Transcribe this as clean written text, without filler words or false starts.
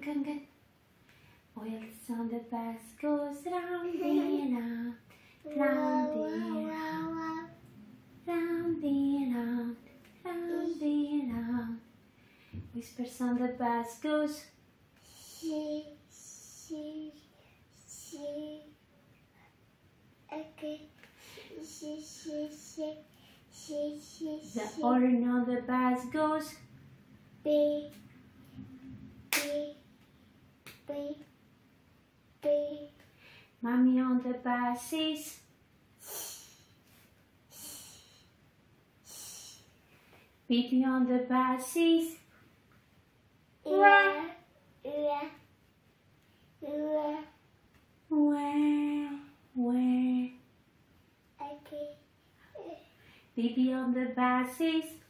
good. Wheels on the bus goes round and round, round and round, round and round, round and round. Whispers on the bus goes. She. Okay. The horn on the bus goes. Beep, beep, beep, beep. Mommy on the bus says. Baby on the bus says. Wah. Where? Okay. Baby on the bus says.